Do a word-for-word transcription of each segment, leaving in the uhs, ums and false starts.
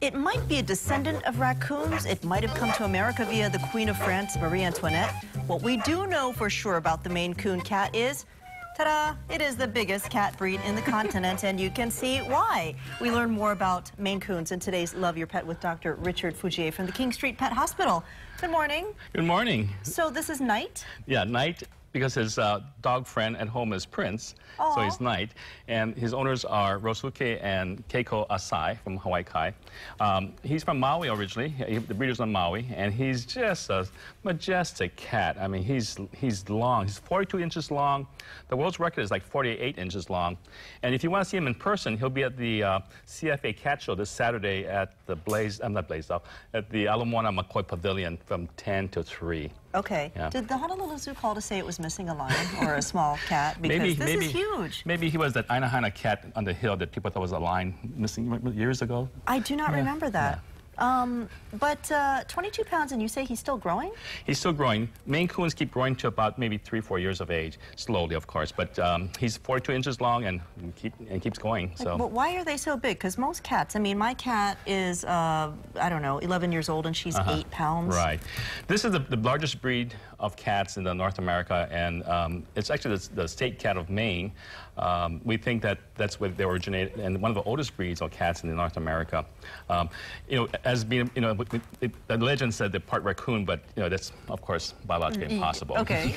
It might be a descendant of raccoons. It might have come to America via the Queen of France, Marie Antoinette. What we do know for sure about the Maine Coon cat is, ta-da, it is the biggest cat breed in the continent, and you can see why. We learn more about Maine Coons in today's Love Your Pet with Doctor Richard Fujie from the King Street Pet Hospital. Good morning. Good morning. So this is Knight? Yeah, Knight, because his uh, dog friend at home is Prince, Aww. So he's Knight. And his owners are Rosuke and Keiko Asai from Hawaii Kai. Um, he's from Maui originally. He, the breeder's on Maui, and he's just a majestic cat. I mean, he's he's long. He's forty-two inches long. The world's record is like forty-eight inches long. And if you want to see him in person, he'll be at the uh, C F A Cat Show this Saturday at the Blaze, I'm not Blaze, at the Ala Moana McCoy Pavilion from ten to three. Okay. Yeah. Did the Honolulu Zoo call to say it was missing a lion or a small cat? Because maybe, this maybe, is huge. Maybe he was that Aina cat on the hill that people thought was a lion missing years ago. I do not yeah. remember that. Yeah. Um, but uh, twenty-two pounds, and you say he's still growing? He's still growing. Maine Coons keep growing to about maybe three, four years of age, slowly, of course. But um, he's forty-two inches long and keep and keeps going. Like, so. But why are they so big? Because most cats, I mean, my cat is, uh, I don't know, eleven years old, and she's uh-huh. eight pounds. Right. This is the, the largest breed of cats in the North America, and um, it's actually the, the state cat of Maine. Um, we think that that's where they originated, and one of the oldest breeds of cats in North America. Um, you know, as being, you know, it, the legend said they're part raccoon, but you know that's of course biologically impossible. Okay.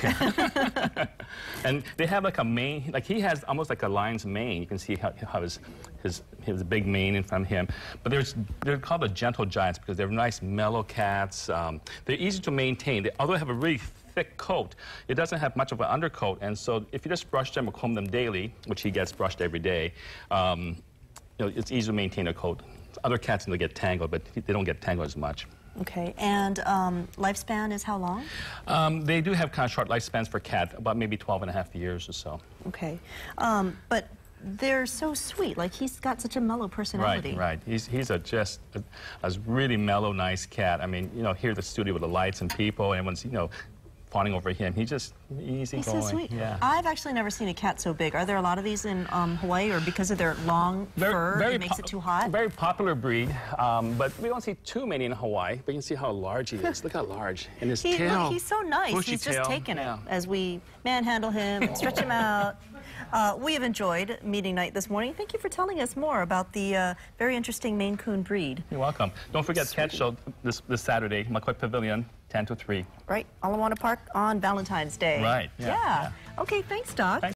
And they have like a mane, like he has almost like a lion's mane. You can see how, how his his his big mane in front of him. But there's they're called the gentle giants because they're nice, mellow cats. Um, they're easy to maintain. They although have a really thick coat, it doesn't have much of an undercoat, and so if you just brush them or comb them daily, which he gets brushed every day, um, you know, it's easy to maintain a coat. Other cats they get tangled, but they don't get tangled as much. Okay, and um, lifespan is how long? Um, they do have kind of short lifespans for cat, about maybe twelve and a half years or so. Okay, um, but they're so sweet. Like, he's got such a mellow personality. Right, right. He's, he's a just a, a really mellow, nice cat. I mean, you know, here at the studio with the lights and people, and everyone's, you know, fawning over him. He's just easy He's going. so sweet. Yeah. I've actually never seen a cat so big. Are there a lot of these in um, Hawaii, or because of their long very, fur, very it makes it too hot? Very popular breed, um, but we don't see too many in Hawaii. But you can see how large he is. Look how large. And his he, tail. Look, he's so nice. Bushy he's tail. just taking yeah. it as we manhandle him and stretch him out. Uh, we have enjoyed meeting Knight this morning. Thank you for telling us more about the uh, very interesting Maine Coon breed. You're welcome. Don't forget Sweet. Cat Show this, this Saturday, McCoy Pavilion, ten to three. Right, Ala Moana Park on Valentine's Day. Right. Yeah. yeah. yeah. Okay, thanks, Doc. Thanks.